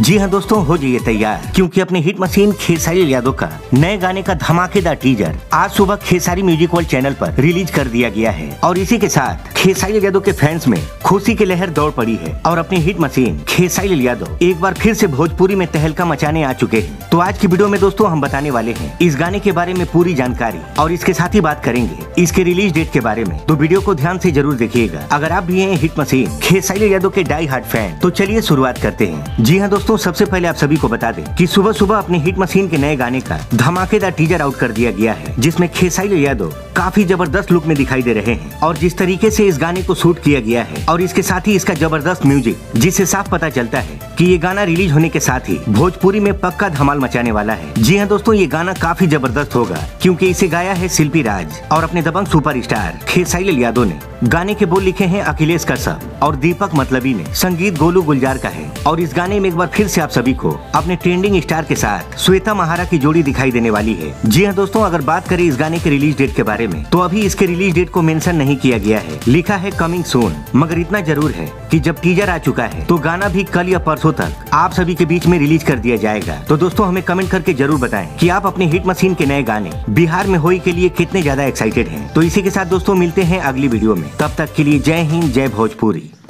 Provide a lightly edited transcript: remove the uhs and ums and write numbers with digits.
जी हाँ दोस्तों, हो जाइए तैयार क्योंकि अपने हिट मशीन खेसारी यादव का नए गाने का धमाकेदार टीजर आज सुबह खेसारी म्यूजिक वर्ल्ड चैनल पर रिलीज कर दिया गया है और इसी के साथ खेसारी यादव के फैंस में खुशी की लहर दौड़ पड़ी है और अपनी हिट मशीन खेसारी यादव एक बार फिर से भोजपुरी में तहलका मचाने आ चुके हैं। तो आज की वीडियो में दोस्तों हम बताने वाले हैं इस गाने के बारे में पूरी जानकारी और इसके साथ ही बात करेंगे इसके रिलीज डेट के बारे में। तो वीडियो को ध्यान से जरूर देखिएगा। अगर आप भी हैं हिट मशीन खेसारी यादव के डाई हार्ड फैन तो चलिए शुरुआत करते हैं। जी हाँ दोस्तों, सबसे पहले आप सभी को बता दें कि सुबह सुबह अपने हिट मशीन के नए गाने का धमाकेदार टीजर आउट कर दिया गया है, जिसमें खेसारी यादव काफी जबरदस्त लुक में दिखाई दे रहे हैं और जिस तरीके से इस गाने को शूट किया गया है और इसके साथ ही इसका जबरदस्त म्यूजिक, जिससे साफ पता चलता है कि ये गाना रिलीज होने के साथ ही भोजपुरी में पक्का धमाल मचाने वाला है। जी हाँ दोस्तों, ये गाना काफी जबरदस्त होगा क्योंकि इसे गाया है शिल्पी राज और अपने दबंग सुपरस्टार खेसारी यादव ने। गाने के बोल लिखे हैं अखिलेश कश्यप और दीपक मतलबी ने। संगीत गोलू गुलजार का है और इस गाने में एक बार फिर से आप सभी को अपने ट्रेंडिंग स्टार के साथ श्वेता महारा की जोड़ी दिखाई देने वाली है। जी हाँ दोस्तों, अगर बात करें इस गाने के रिलीज डेट के बारे में तो अभी इसके रिलीज डेट को मेंशन नहीं किया गया है, लिखा है कमिंग सून। मगर इतना जरूर है कि जब टीजर आ चुका है तो गाना भी कल या परसों तक आप सभी के बीच में रिलीज कर दिया जाएगा। तो दोस्तों हमें कमेंट करके जरूर बताएं कि आप अपने हिट मशीन के नए गाने बिहार में होई के लिए कितने ज्यादा एक्साइटेड हैं। तो इसी के साथ दोस्तों मिलते हैं अगली वीडियो में, तब तक के लिए जय हिंद, जय भोजपुरी।